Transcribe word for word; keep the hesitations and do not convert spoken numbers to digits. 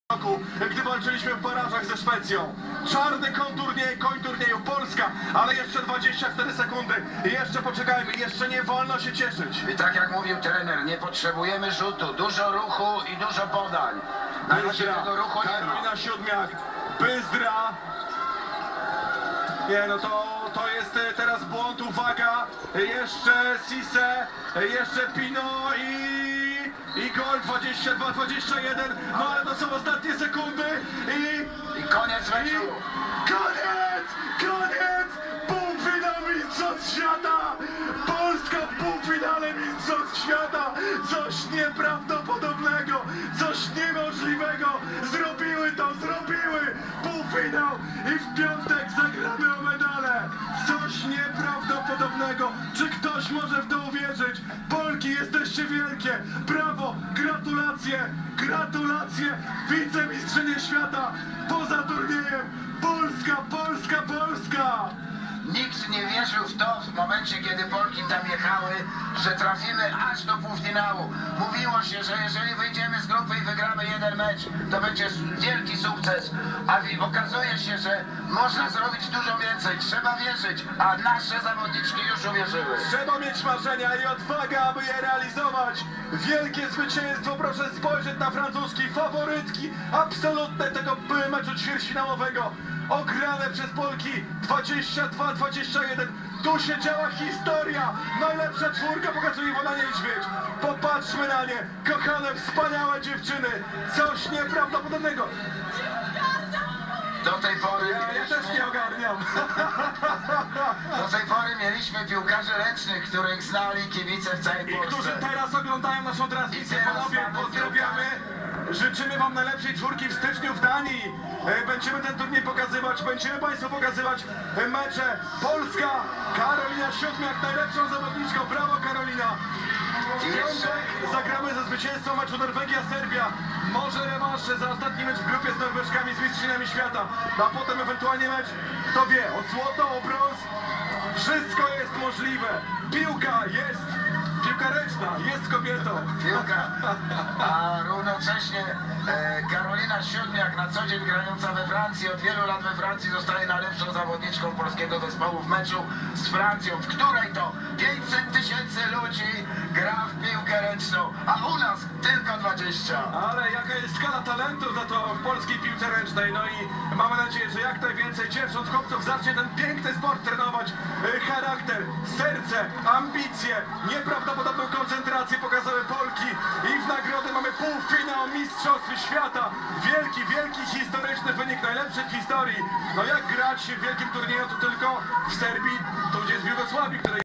roku, gdy walczyliśmy w barażach ze Szwecją. Czarny koń turnieju, koń turnieju Polska, ale jeszcze dwadzieścia cztery sekundy. Jeszcze poczekajmy, jeszcze nie wolno się cieszyć. I tak jak mówił trener, nie potrzebujemy rzutu, dużo ruchu i dużo podań. Na razie tego ruchu nie ma. Karolina Siódmiak, Pyzdra. Nie no to, to jest teraz błąd, uwaga. Jeszcze Sise, jeszcze Pino i... I gol dwadzieścia dwa dwadzieścia jeden, no ale to są ostatnie sekundy i... I koniec meczu. Koniec! Koniec! Półfinał Mistrzostw Świata! Polska w półfinale Mistrzostw Świata! Coś nieprawdopodobnego! Coś niemożliwego! Zrobiły to! Zrobiły! Półfinał! I w piątek zagramy o medale! Coś nieprawdopodobnego! Czy ktoś może w to uwierzyć? Polki, jesteście wielkie! Brawo! Gratulacje! Gratulacje! Wicemistrzynie świata! Poza turniejem! Polska, Polska, Polska! Nikt nie wierzył w to w momencie, kiedy Polki tam jechały, że trafimy aż do półfinału. Mówiło się, że jeżeli wyjdziemy z grupy i wygramy jeden mecz, to będzie wielki sukces. A okazuje się, że można zrobić dużo więcej. Trzeba wierzyć, a nasze zawodniczki już uwierzyły. Trzeba mieć marzenia i odwagę, aby je realizować. Wielkie zwycięstwo, proszę spojrzeć na francuski faworytki absolutne tego meczu ćwierćfinałowego. Ograne przez Polki dwadzieścia dwa dwadzieścia jeden. Tu się działa historia. Najlepsza czwórka pokazuje Iwona Niedźwiedź. Popatrzmy na nie. Kochane, wspaniałe dziewczyny. Coś nieprawdopodobnego. Do tej pory Ja, ja też nie ogarniam. Do tej pory mieliśmy piłkarzy ręcznych, których znali kibice w całej I Polsce. którzy teraz oglądają naszą transmisję. Panowie, pozdrawiamy. Życzymy wam najlepszej czwórki w styczniu w Danii. Będziemy ten turniej pokazywać, będziemy państwu pokazywać mecze. Polska, Karolina Siódmiak, najlepszą zawodniczką. Brawo, Karolina. W piątek zagramy ze zwycięstwem meczu Norwegia-Serbia. Może rewanż za ostatni mecz w grupie z Norweżkami, z mistrzyniami świata. A potem ewentualnie mecz, kto wie, o złoto, o brąz. Wszystko jest możliwe. Piłka jest, piłka ręczna, jest kobietą. Piłka, a równocześnie e, Karolina Siódmiak, na co dzień grająca we Francji, od wielu lat we Francji zostaje najlepszą zawodniczką polskiego zespołu w meczu z Francją, w której to pięćset tysięcy ludzi gra w piłkę ręczną, a u nas tylko dwadzieścia. Ale jaka jest skala talentu za to w polskiej piłce ręcznej. No i mamy nadzieję, że jak najwięcej dziewcząt, chłopców zacznie ten piękny sport trenować. Charakter, serce, ambicje, nieprawdopodobną koncentrację pokazały Polki i w nagrodę mamy półfinał Mistrzostw Świata. Wielki, wielki historyczny wynik, najlepszy w historii. No jak grać w wielkim turnieju to tylko w Serbii, tudzież w Jugosławii, której